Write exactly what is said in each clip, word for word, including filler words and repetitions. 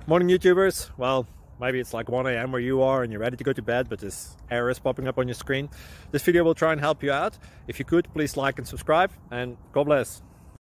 Morning YouTubers. Well, maybe it's like one A M where you are and you're ready to go to bed, but this error is popping up on your screen. This video will try and help you out. If you could, please like and subscribe, and God bless.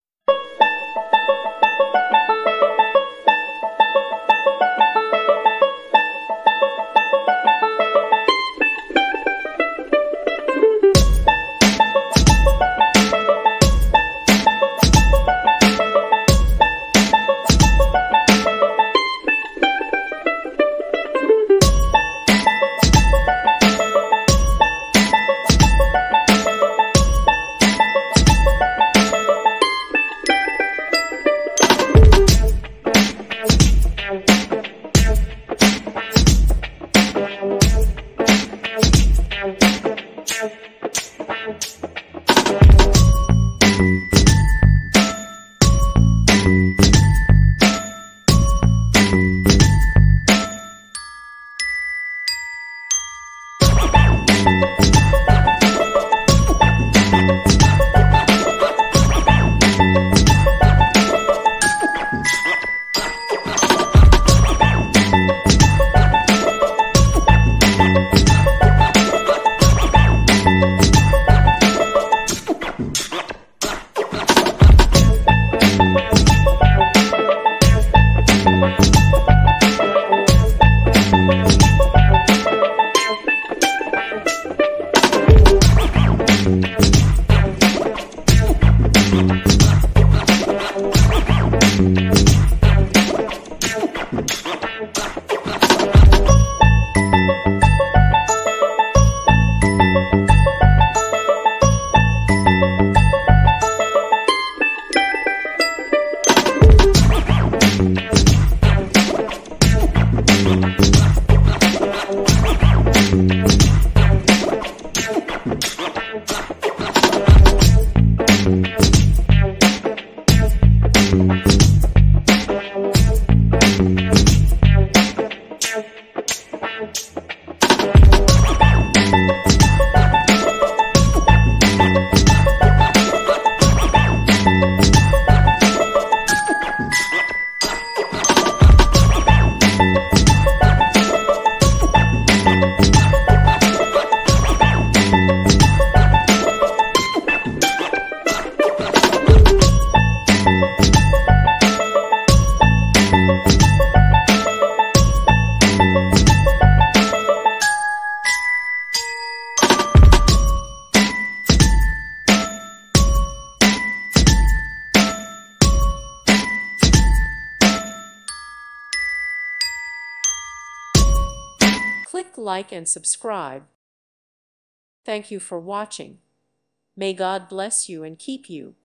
Click like and subscribe. Thank you for watching. May God bless you and keep you.